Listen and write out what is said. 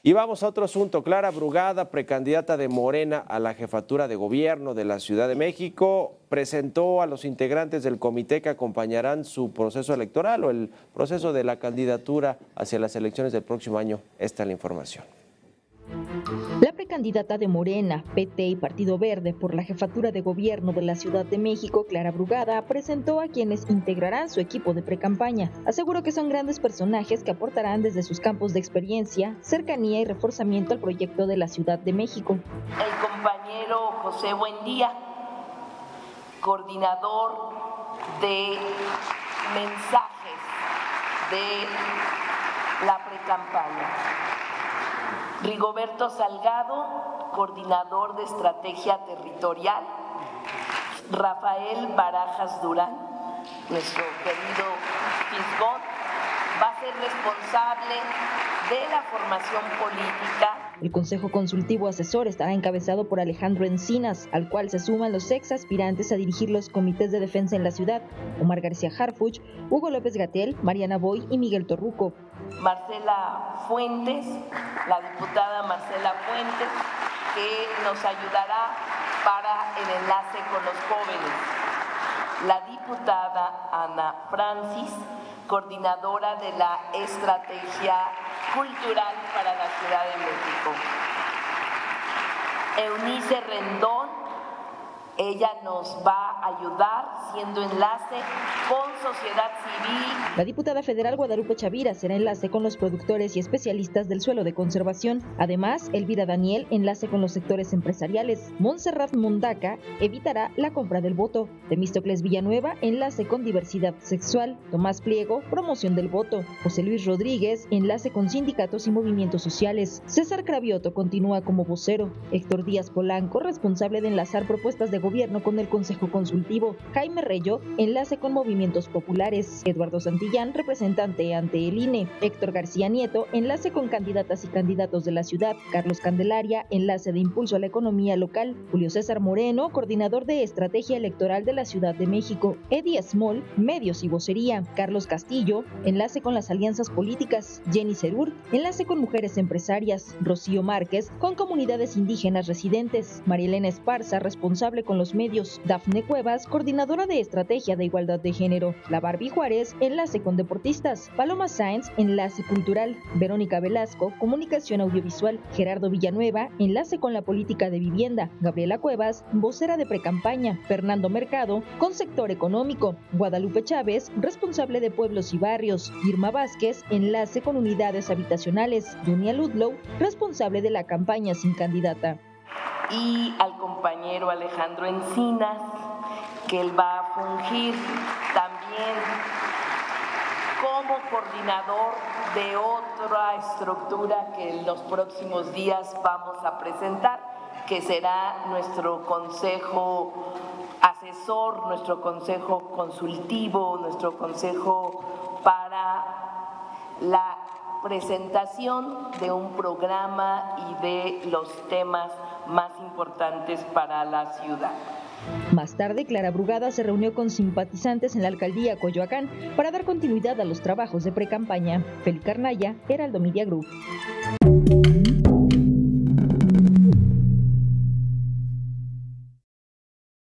Y vamos a otro asunto. Clara Brugada, precandidata de Morena a la jefatura de gobierno de la Ciudad de México, presentó a los integrantes del comité que acompañarán su proceso electoral o el proceso de la candidatura hacia las elecciones del próximo año. Esta es la información. La precandidata de Morena, PT y Partido Verde por la jefatura de gobierno de la Ciudad de México, Clara Brugada, presentó a quienes integrarán su equipo de precampaña. Aseguró que son grandes personajes que aportarán desde sus campos de experiencia, cercanía y reforzamiento al proyecto de la Ciudad de México. El compañero José Buendía, coordinador de mensajes de la precampaña. Rigoberto Salgado, coordinador de estrategia territorial. Rafael Barajas Durán, nuestro querido Fisgón, va a ser responsable de la formación política. El Consejo Consultivo Asesor estará encabezado por Alejandro Encinas, al cual se suman los ex aspirantes a dirigir los comités de defensa en la ciudad: Omar García Harfuch, Hugo López-Gatell, Mariana Boy y Miguel Torruco. Marcela Fuentes, la diputada Marcela Fuentes, que nos ayudará para el enlace con los jóvenes. La diputada Ana Francis, coordinadora de la estrategia cultural para la Ciudad de México. Eunice Rendón, ella nos va a ayudar siendo enlace con sociedad civil. La diputada federal Guadalupe Chavira será enlace con los productores y especialistas del suelo de conservación. Además, Elvira Daniel, enlace con los sectores empresariales. Montserrat Mundaca evitará la compra del voto. Temístocles Villanueva, enlace con diversidad sexual. Tomás Pliego, promoción del voto. José Luis Rodríguez, enlace con sindicatos y movimientos sociales. César Cravioto continúa como vocero. Héctor Díaz Polanco, responsable de enlazar propuestas de gobierno con el Consejo Consultivo. Jaime Reyo, enlace con movimientos populares. Eduardo Santillán, representante ante el INE. Héctor García Nieto, enlace con candidatas y candidatos de la ciudad. Carlos Candelaria, enlace de impulso a la economía local. Julio César Moreno, coordinador de estrategia electoral de la Ciudad de México. Eddie Small, medios y vocería. Carlos Castillo, enlace con las alianzas políticas. Jenny Cerur, enlace con mujeres empresarias. Rocío Márquez, con comunidades indígenas residentes. María Elena Esparza, responsable con los medios. Dafne Cuevas, coordinadora de estrategia de igualdad de género. La Barbie Juárez, enlace con deportistas. Paloma Sáenz, enlace cultural. Verónica Velasco, comunicación audiovisual. Gerardo Villanueva, enlace con la política de vivienda. Gabriela Cuevas, vocera de precampaña. Fernando Mercado, con sector económico. Guadalupe Chávez, responsable de pueblos y barrios. Irma Vázquez, enlace con unidades habitacionales. Dunia Ludlow, responsable de la campaña sin candidata. Y al compañero Alejandro Encinas, que él va a fungir también como coordinador de otra estructura que en los próximos días vamos a presentar, que será nuestro consejo asesor, nuestro consejo consultivo, nuestro consejo para la presentación de un programa y de los temas más importantes para la ciudad. Más tarde, Clara Brugada se reunió con simpatizantes en la alcaldía Coyoacán para dar continuidad a los trabajos de precampaña. Feli Carnaya, Heraldo Media Group.